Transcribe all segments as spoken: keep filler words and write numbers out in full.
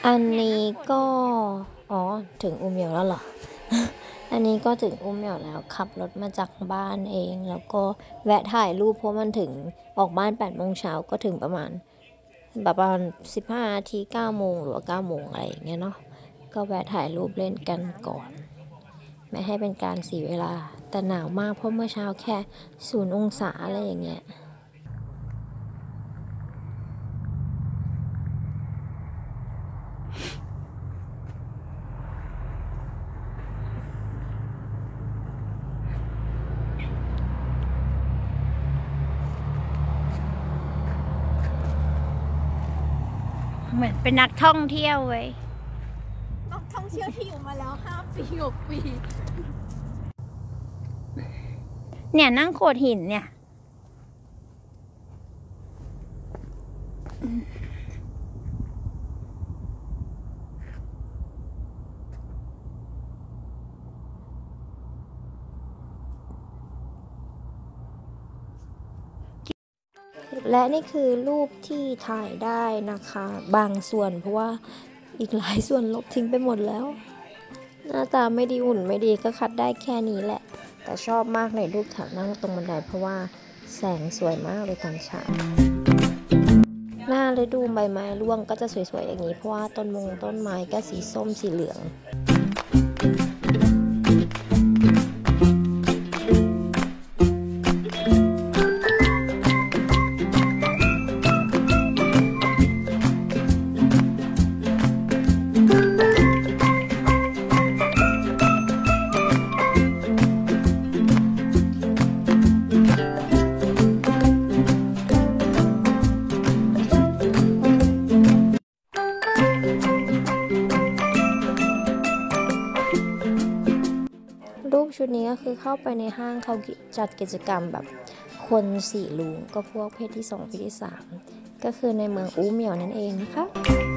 อันนี้ก็อ๋อถึงอุเมยวแล้วเหรอ อันนี้ก็ถึงอุเมยวแล้วขับรถมาจากบ้านเองแล้วก็แวะถ่ายรูปเพราะมันถึงออกบ้านแปดโมงเช้าก็ถึงประมาณแบบประมาณสิบห้านาทีเก้าโมงหรือว่าเก้าโมงอะไรอย่างเงี้ยเนาะก็แวะถ่ายรูปเล่นกันก่อนไม่ให้เป็นการเสียเวลาแต่หนาวมากเพราะเมื่อเช้าแค่ศูนย์องศาอะไรอย่างเงี้ยเหมือนเป็นนักท่องเที่ยวเว้ยนักท่องเที่ยวที่อยู่มาแล้วห้าปีหกปีเนี่ยนั่งโขดหินเนี่ยและนี่คือรูปที่ถ่ายได้นะคะบางส่วนเพราะว่าอีกหลายส่วนลบทิ้งไปหมดแล้วหน้าตาไม่ดีหุ่นไม่ดีก็คัดได้แค่นี้แหละแต่ชอบมากในรูปแถวนั่งตรงบันไดเพราะว่าแสงสวยมากเลยตอนเช้าหน้าฤดูใบไม้ร่วงก็จะสวยๆอย่างนี้เพราะว่าต้นมงต้นไม้ก็สีส้มสีเหลืองรูปชุดนี้ก็คือเข้าไปในห้างเขาจัดกิจกรรมแบบคนสี่ลุงก็พวกเพศที่สองเพศที่สามก็คือในเมืองอูเหมียวนั่นเองนะคะ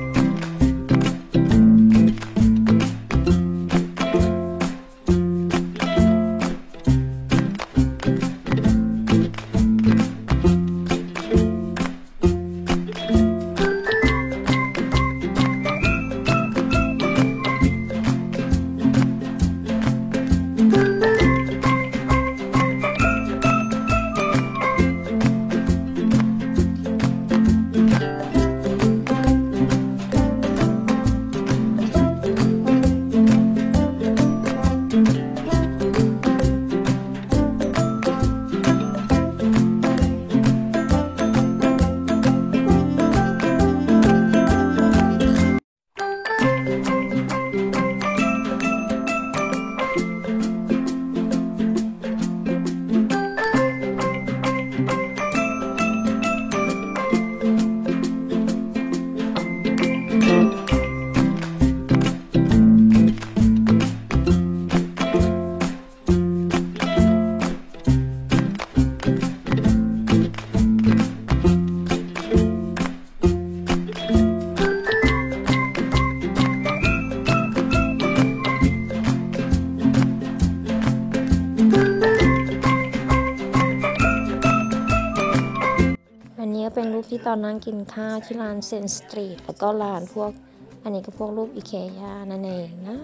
เป็นรูปที่ตอนนั่งกินข้าวที่ร้านเซนสตรีทแล้วก็ร้านพวกอันนี้ก็พวกรูปอิเคย่านั่นเองนะ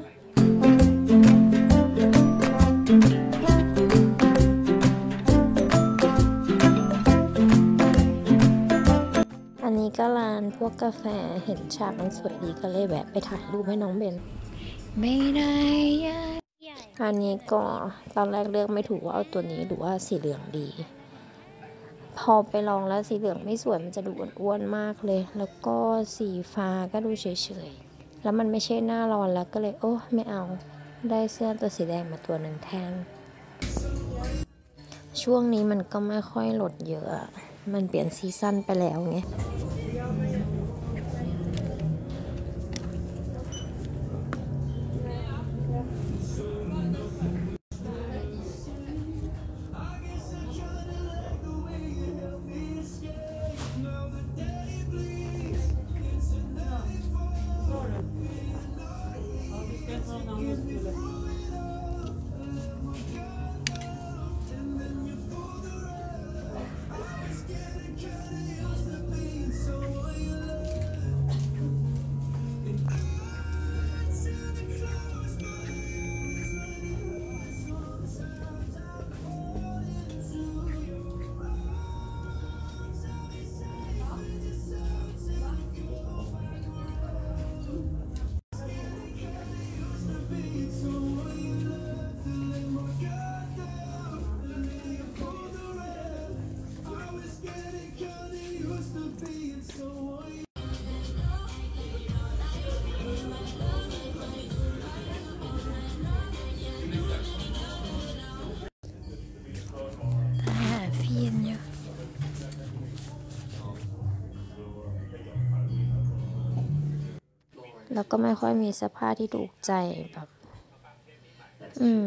อันนี้ก็ร้านพวกกาแฟเห็นฉากมันสวยดีก็เลยแวะไปถ่ายรูปให้น้องเบนไม่ได้อันนี้ก็ตอนแรกเลือกไม่ถูกว่าเอาตัวนี้หรือว่าสีเหลืองดีพอไปลองแล้วสีเหลืองไม่สวยมันจะดูอ้วนๆมากเลยแล้วก็สีฟ้าก็ดูเฉยๆแล้วมันไม่ใช่หน้าร้อนแล้วก็เลยโอ้ไม่เอาได้เสื้อตัวสีแดงมาตัวหนึ่งแทนช่วงนี้มันก็ไม่ค่อยลดเยอะมันเปลี่ยนซีซั่นไปแล้วไงแล้วก็ไม่ค่อยมีเสื้อผ้าที่ถูกใจแบบ อืม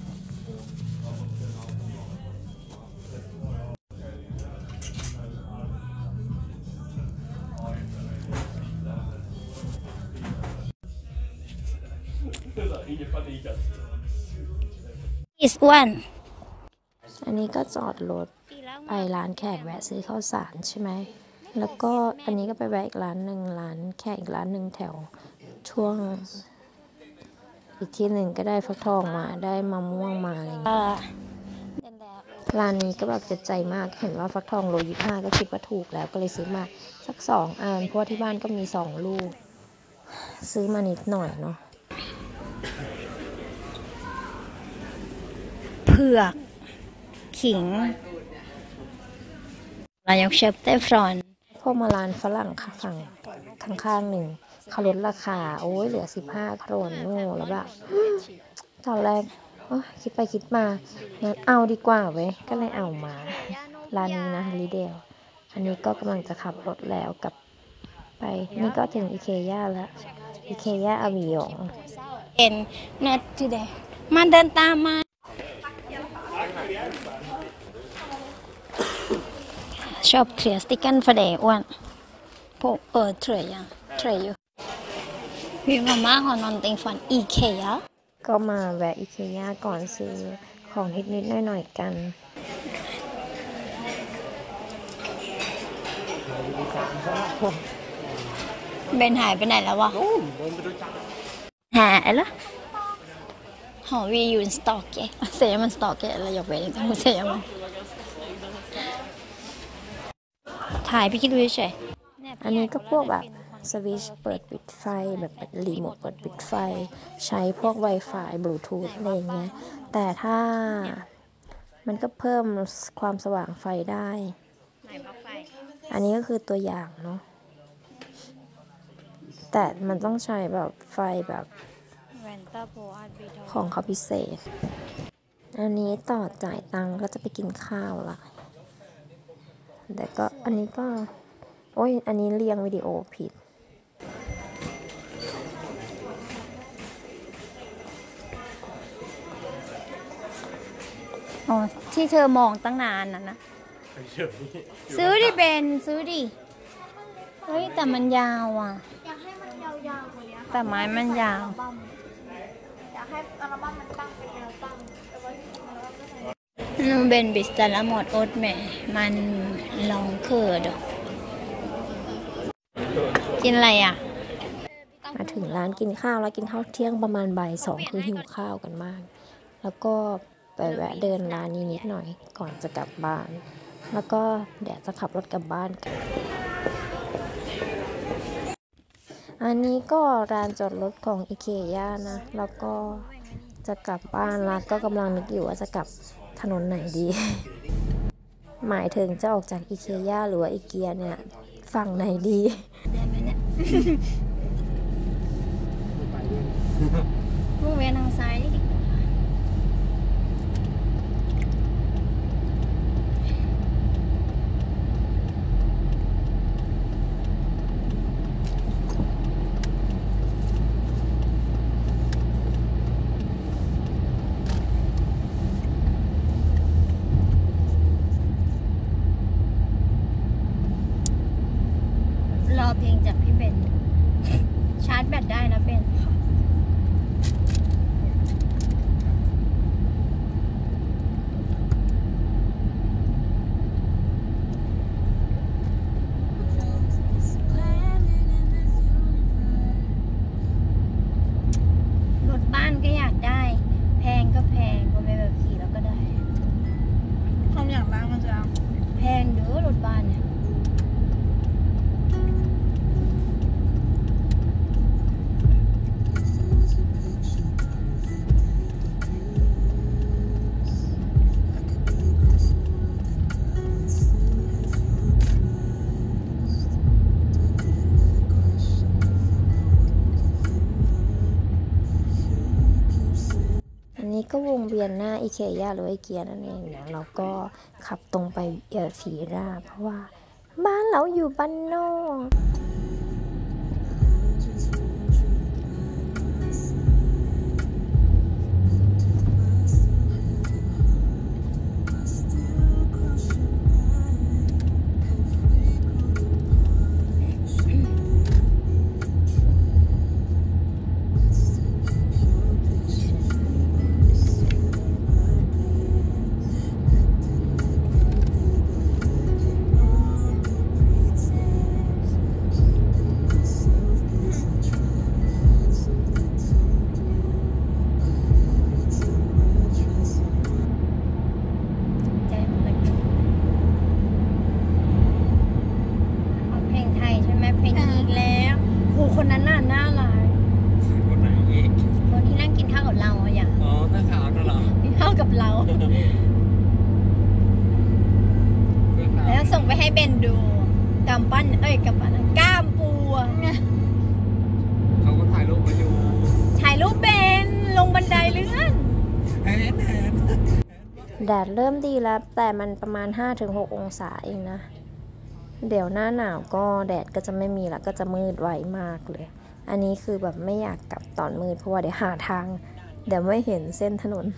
อิสอ้วนอันนี้ก็จอดรถไปร้านแขกแวะซื้อข้าวสารใช่ไหม แล้วก็อันนี้ก็ไปแวะอีกร้านหนึ่งร้านแขกอีกร้านหนึ่งแถวช่วง อีกที่หนึ่งก็ได้ฟักทองมาได้มะม่วงมาอะไรอย่างเงี้ยร้านนี้ก็แบบเจ็บใจมากเห็นว่าฟักทองโลยี่ห้าก็คิดว่าถูกแล้วก็เลยซื้อมาสักสองอันเพราะที่บ้านก็มีสองลูก ซื้อมานิดหน่อยเนาะเผือกขิงเรายกเชฟเต้ฟรอนพวกมาร้านฝรั่งค่ะฝั่งข้างๆหนึ่งเขาลดราคาโอ้ยเหลือสิบห้าโครนโน่แล้วแบบตอนแรกคิดไปคิดมางั้นเอาดีกว่าเว้ยก็เลยเอามาร้านนี้นะลิเดลอันนี้ก็กำลังจะขับรถแล้วกลับไปนี่ก็ถึงอิเคย่าแล้วอิเคย่าอาวิยงเอ็น not today มาเดินตามมาชอบเคลียร์สติกเกอร์ฟเดย์อ้วนพวกเออเทรยยังเทรยอยู่วิวมาม่าของนอนติงฟันอีเคยะก็มาแวะอิเคย่าก่อนซื้อของนิดๆหน่อยๆกันเบนหายไปไหนแล้ววะหายแล้วหอวีอยู่สต็อกเกะเสียมันสต็อกเกะอะไรอย่าไปเลยต้องเสียมันถ่ายพี่คิดดูเฉยอันนี้ก็พวกแบบสวิตช์เปิดปิดไฟแบบรีโมทเปิดปิดไฟใช้พวก Wi-Fi บลูทูธอะไรอย่างเงี้ยแต่ถ้ามันก็เพิ่มความสว่างไฟได้อันนี้ก็คือตัวอย่างเนาะแต่มันต้องใช้แบบไฟแบบของเขาพิเศษอันนี้ต่อจ่ายตังค์ก็จะไปกินข้าวละแต่ก็อันนี้ก็โอ้ยอันนี้เรียงวิดีโอผิดอ๋อที่เธอมองตั้งนานน่ะนะซื้อดิเบนซื้อดิเฮ้ยแต่มันยาวอ่ะอยากให้มันยาวๆกว่านี้แต่ไม้มันยาวอยากให้อัลบั้มมันตั้งเป็นแนวตั้งแต่ว่านูเบนบิสตาละหมดโอ๊ตแม่มันลองเคิร์ดกินอะไรอ่ะมาถึงร้านกินข้าวแล้วกินข้าวเที่ยงประมาณบ่ายสองคือหิวข้าวกันมากแล้วก็ไปแวะเดินร้านนี้นิดหน่อยก่อนจะกลับบ้านแล้วก็เดี๋ยวจะขับรถกลับบ้านกันอันนี้ก็ร้านจอดรถของอิเคย่านะแล้วก็จะกลับบ้านแล้วก็กำลังนึกอยู่ว่าจะกลับถนนไหนดี หมายถึงจะออกจากอิเคย่าหรือว่าอิเกียเนี่ยฝั่งไหนดีมุ่งเวียนทางซ้ายดิรอเพลงจากพี่เบนชาร์จแบตได้นะเบนรถบ้านก็อยากได้แพงก็แพงก็ไม่แบบขี่แล้วก็ได้ทำอย่างบ้านมันจะแพงเด้อรถบ้านเนี่ยก็วงเวียนหน้าอิเคย่าหรือไอเกียนั่นเองเนี่ยเราก็ขับตรงไปเออฟีราเพราะว่าบ้านเราอยู่บ้านนอกคนนั้นน่ะน่ารักคนไหนอีกคนที่นั่งกินข้าวกับเราอะอย่างอ๋อถ้าขาวนั่นเหรอกินข้าวกับเราแล้วส่งไปให้เบนดูกำปั้นเอ้ยกำปั้นกล้ามปูเขาก็ถ่ายรูปมาอยู่ถ่ายรูปเบนลงบันไดเลื่อนแอนแอนแดดเริ่มดีแล้วแต่มันประมาณ ห้าถึงหก องศาเองนะเดี๋ยวหน้าหนาวก็แดดก็จะไม่มีแล้วก็จะมืดไวมากเลยอันนี้คือแบบไม่อยากกลับตอนมืดเพราะว่าเดี๋ยวหาทางเดี๋ยวไม่เห็นเส้นถนน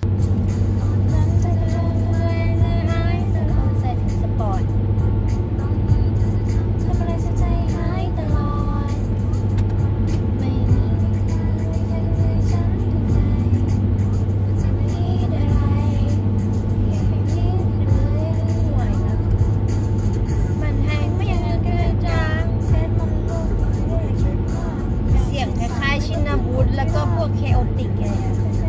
แล้วก็พวกเคโอติกอะไร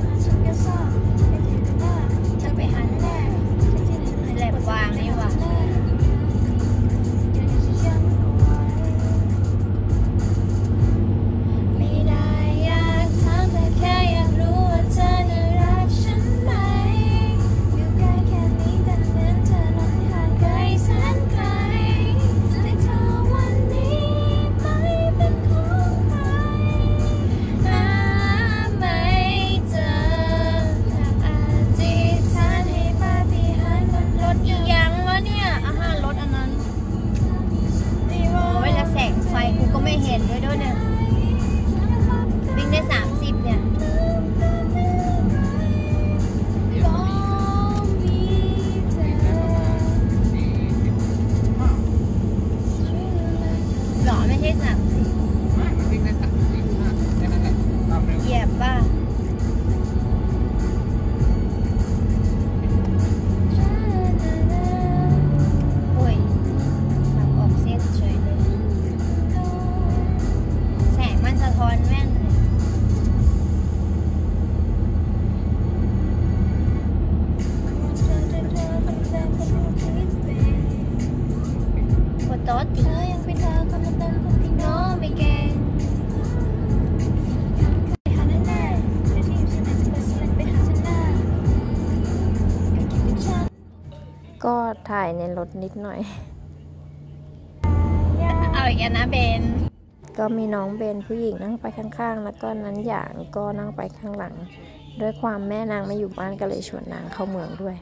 จะไปหันแน่แหลบวางนี่ว่ะไม่ได้อยากถามแต่แค่อยากรู้ว่าเธอน่ารักฉันไหมอยู่ใกล้แค่นี้แต่เหมือนเธอนั้นห่างไกลแสนไกลแต่เธอวันนี้ไม่เป็นของใครไฟกูก็ไม่เห็นด้วยด้วยเนี่ยวิ่งได้สามสิบเนี่ยหรอไม่ใช่สามสิบเหยียบป่ะโอ้ยขับออกเส้นเฉยเลยมันสะท้อนแม่นปวดโต๊ะเธอยังเป็นเธอคนละต้นคนที่น้องไม่เก่งก็ถ่ายในรถนิดหน่อยเอาอีกนะเบนก็มีน้องเบนผู้หญิงนั่งไปข้างๆแล้วก็นั้นอย่างก็นั่งไปข้างหลังด้วยความแม่นางไม่อยู่บ้านก็เลยชวนนางเข้าเมืองด้วย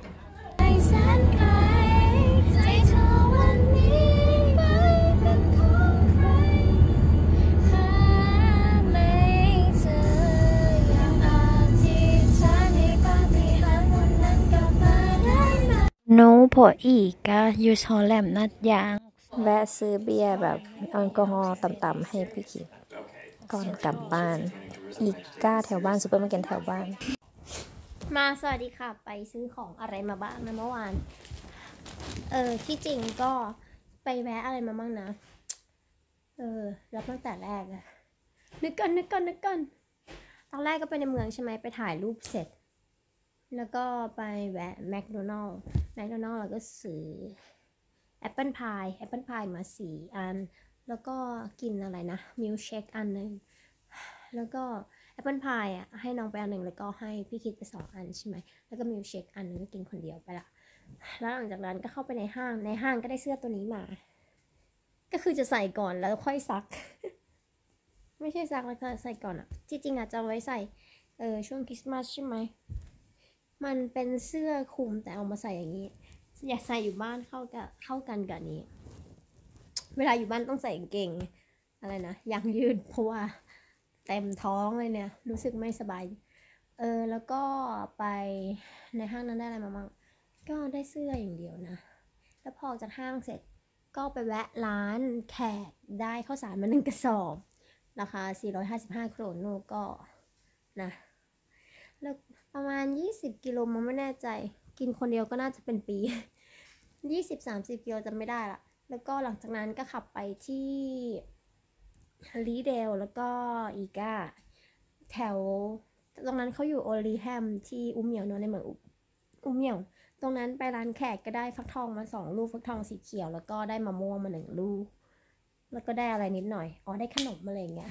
โน้พออีกก็ยูชอแลมนัดยางแวะซื้อเบียร์แบบแอลกอฮอล์ต่ำๆให้พี่คิดก่อนกลับบ้านอีกก้าแถวบ้านซูเปอร์มาร์เก็ตแถวบ้านมาสวัสดีค่ะไปซื้อของอะไรมาบ้างนะเมื่อวานเออที่จริงก็ไปแวะอะไรมาบ้างนะเออรับตั้งแต่แรกอะนึกกันนึกกันนึกกันตอนแรกก็ไปในเมืองใช่ไหมไปถ่ายรูปเสร็จแล้วก็ไปแวะแมคโดนัลล์แมคโดนัลล์แล้วก็ซื้อแอปเปิลพายแอปเปิลพายมาสี่อันแล้วก็กินอะไรนะมิลค์เชคอันหนึ่งแล้วก็แอปเปิลพายอ่ะให้น้องไปอันหนึ่งแล้วก็ให้พี่คิดไปสองอันใช่ไหมแล้วก็มิลค์เชคอันหนึ่งก็กินคนเดียวไปละแล้วหลังจากนั้นก็เข้าไปในห้างในห้างก็ได้เสื้อตัวนี้มาก็คือจะใส่ก่อนแล้วค่อยซัก ไม่ใช่ซักแล้วก็ใส่ก่อนอ่ะที่จริงอาจจะไว้ใส่เออช่วงคริสต์มาสใช่ไหมมันเป็นเสื้อคลุมแต่เอามาใส่อย่างนี้อยากใส่อยู่บ้านเข้ากับเข้ากันกับนี้เวลาอยู่บ้านต้องใส่กางเกงอะไรนะยางยืดเพราะว่าเต็มท้องเลยเนี่ยรู้สึกไม่สบายเออแล้วก็ไปในห้างนั้นได้อะไรมาบ้างก็ได้เสื้ออย่างเดียวนะแล้วพอจากห้างเสร็จก็ไปแวะร้านแขกได้ข้าวสารมาหนึ่งกระสอบราคาสี่ร้อยห้าสิบห้าโครนโนก็นะแล้วประมาณยี่สิบกิโลมันไม่แน่ใจกินคนเดียวก็น่าจะเป็นปี ยี่สิบ สามสิบกิโลจำไม่ได้ละแล้วก็หลังจากนั้นก็ขับไปที่ลีเดลแล้วก็อีกาแถวตรงนั้นเขาอยู่โอลีแฮมที่อุ้มเหมียวเนอะในเมืองอุ้มเหมียวตรงนั้นไปร้านแขกก็ได้ฟักทองมาสองลูกฟักทองสีเขียวแล้วก็ได้มะม่วงมาหนึ่งลูกแล้วก็ได้อะไรนิดหน่อยอ๋อได้ขนมอะไรอย่างเงี้ย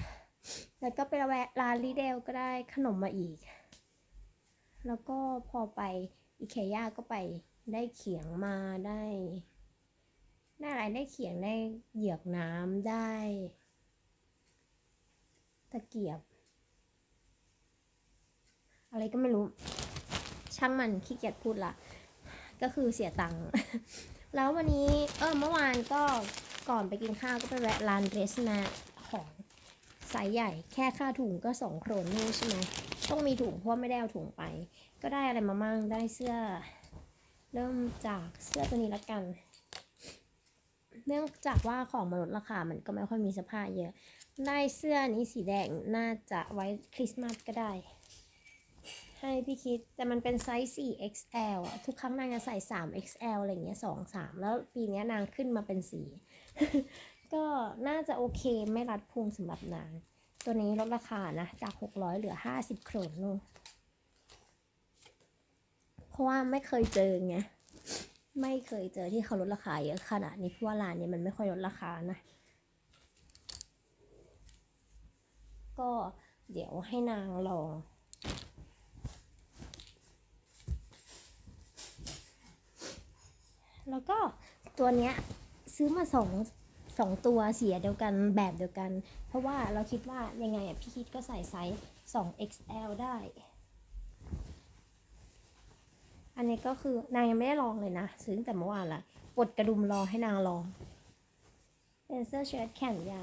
แล้วก็ไปแวะร้านลีเดลก็ได้ขนมมาอีก แล้วก็พอไปอิเคย่าก็ไปได้เขียงมาได้ได้อะไรได้เขียงได้เหยือกน้ำได้ตะเกียบอะไรก็ไม่รู้ช่างมันขี้เกียจพูดละก็คือเสียตังค์ แล้ววันนี้เออเมื่อวานก็ก่อนไปกินข้าวก็ไปแวะร้านเดรสมาของไซส์ใหญ่แค่ค่าถุงก็สองโครนนี่ใช่ไหมต้องมีถุงเพราะไม่ได้เอาถุงไปก็ได้อะไรมามั่งได้เสื้อเริ่มจากเสื้อตัวนี้ละกันเนื่องจากว่าของมันลดราคามันก็ไม่ค่อยมีเสื้อผ้าเยอะได้เสื้อนี้สีแดงน่าจะไว้คริสต์มาสก็ได้ให้พี่คิดแต่มันเป็นไซส์ สี่ เอ็กซ์ แอล อ่ะทุกครั้งนางจะใส่ สาม เอ็กซ์ แอล อะไรเงี้ย สอง สาม แล้วปีนี้นางขึ้นมาเป็นสี่ ก็น่าจะโอเคไม่รัดพุงสำหรับนางตัวนี้ลดราคานะจากหกร้อยเหลือห้าสิบโครนนู่นเพราะว่าไม่เคยเจอไงไม่เคยเจอที่เขาลดราคาเยอะขนาดนี้เพราะว่าร้านนี้มันไม่ค่อยลดราคานะก็เดี๋ยวให้นางลองแล้วก็ตัวเนี้ยซื้อมาสองสองตัวเสียเดียวกันแบบเดียวกันเพราะว่าเราคิดว่ายังไงอ่ะพี่คิดก็ใส่ไซส์ สอง เอ็กซ์ แอล ได้อันนี้ก็คือนางยังไม่ได้ลองเลยนะซื้อตั้งแต่เมื่อวานละปลดกระดุมรอให้นางลองเป็นเสื้อเชิ้ตแขนยาว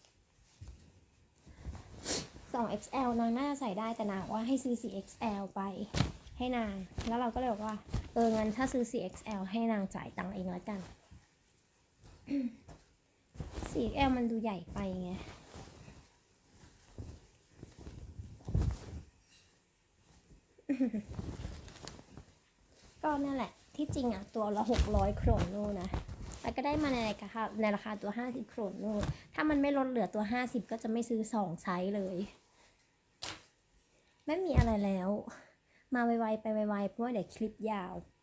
สอง เอ็กซ์ แอล นางน่าจะใส่ได้แต่นางว่าให้ซื้อ สี่ เอ็กซ์ แอล ไปให้นางแล้วเราก็เลยบอกว่าเอองั้นถ้าซื้อ สี่ เอ็กซ์ แอล ให้นางจ่ายตังค์เองแล้วกัน สี่ เอ็กซ์ แอล มันดูใหญ่ไปไงก็นั่นแหละที่จริงอ่ะตัวละหกร้อยโครนนู่นนะแล้วก็ได้มาในราคาในราคาตัวห้าสิบโครนนู่นถ้ามันไม่ลดเหลือตัวห้าสิบก็จะไม่ซื้อสองไซส์เลยไม่มีอะไรแล้วมาไวๆไปไวๆเพราะว่าเดี๋ยวคลิปยาว